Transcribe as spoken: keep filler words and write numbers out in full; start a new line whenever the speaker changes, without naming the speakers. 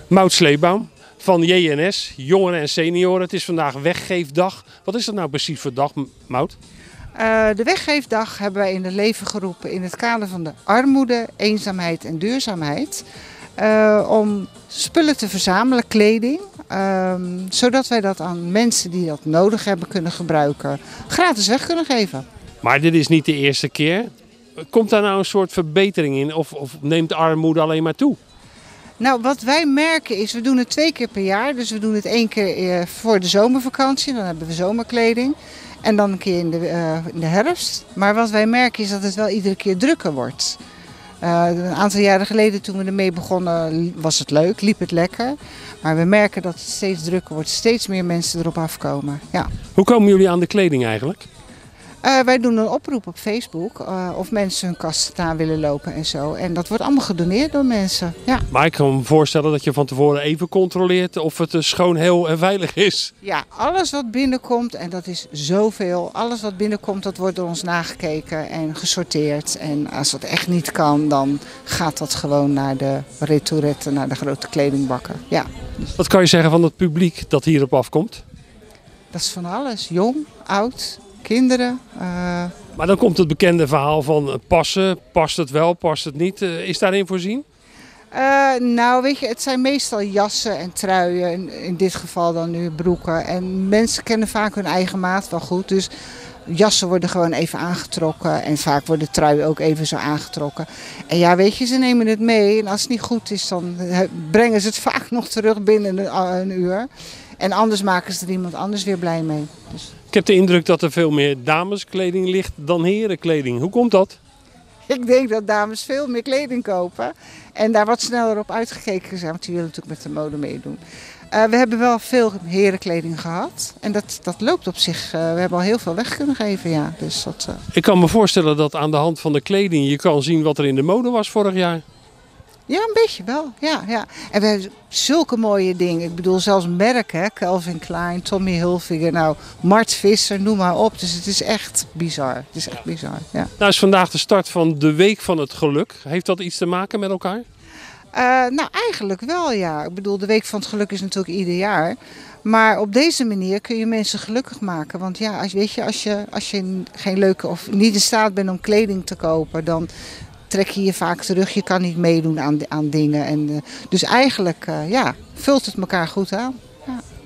Maud Sleebaum van J N S, Jongeren en Senioren. Het is vandaag weggeefdag. Wat is dat nou precies voor dag, Maud?
Uh, de weggeefdag hebben wij in het leven geroepen in het kader van de armoede, eenzaamheid en duurzaamheid. Uh, om spullen te verzamelen, kleding, uh, zodat wij dat aan mensen die dat nodig hebben kunnen gebruiken, gratis weg kunnen geven.
Maar dit is niet de eerste keer. Komt daar nou een soort verbetering in of, of neemt de armoede alleen maar toe?
Nou, wat wij merken is, we doen het twee keer per jaar. Dus we doen het één keer voor de zomervakantie, dan hebben we zomerkleding. En dan een keer in de, uh, in de herfst. Maar wat wij merken is dat het wel iedere keer drukker wordt. Uh, een aantal jaren geleden toen we ermee begonnen was het leuk, liep het lekker. Maar we merken dat het steeds drukker wordt, steeds meer mensen erop afkomen. Ja.
Hoe komen jullie aan de kleding eigenlijk?
Uh, wij doen een oproep op Facebook uh, of mensen hun kast staan willen lopen en zo. En dat wordt allemaal gedoneerd door mensen. Ja.
Maar ik kan me voorstellen dat je van tevoren even controleert of het schoon, heel en veilig is.
Ja, alles wat binnenkomt, en dat is zoveel, alles wat binnenkomt dat wordt door ons nagekeken en gesorteerd. En als dat echt niet kan, dan gaat dat gewoon naar de retouretten, naar de grote kledingbakken. Ja.
Wat kan je zeggen van het publiek dat hierop afkomt?
Dat is van alles, jong, oud. Kinderen. Uh...
Maar dan komt het bekende verhaal van passen. Past het wel, past het niet? Uh, is daarin voorzien?
Uh, nou, weet je, het zijn meestal jassen en truien. In, in dit geval dan nu broeken. En mensen kennen vaak hun eigen maat wel goed. Dus jassen worden gewoon even aangetrokken. En vaak worden truien ook even zo aangetrokken. En ja, weet je, ze nemen het mee. En als het niet goed is, dan brengen ze het vaak nog terug binnen een, een uur. En anders maken ze er iemand anders weer blij mee. Dus...
Ik heb de indruk dat er veel meer dameskleding ligt dan herenkleding. Hoe komt dat?
Ik denk dat dames veel meer kleding kopen en daar wat sneller op uitgekeken zijn, want die willen natuurlijk met de mode meedoen. Uh, we hebben wel veel herenkleding gehad en dat, dat loopt op zich. Uh, we hebben al heel veel weg kunnen geven, ja. Dus dat, uh...
Ik kan me voorstellen dat aan de hand van de kleding je kan zien wat er in de mode was vorig jaar.
Ja, een beetje wel. Ja, ja. En we hebben zulke mooie dingen. Ik bedoel, zelfs merken, hè? Calvin Klein, Tommy Hilfiger, nou, Mart Visser, noem maar op. Dus het is echt bizar. Het is echt bizar, ja.
Nou is vandaag de start van de Week van het Geluk. Heeft dat iets te maken met elkaar?
Uh, nou, eigenlijk wel, ja. Ik bedoel, de Week van het Geluk is natuurlijk ieder jaar. Maar op deze manier kun je mensen gelukkig maken. Want ja, als, weet je, als je, als je geen leuke of niet in staat bent om kleding te kopen, dan trek je je vaak terug, je kan niet meedoen aan, aan dingen. En, uh, dus eigenlijk uh, ja, vult het elkaar goed aan. Ja.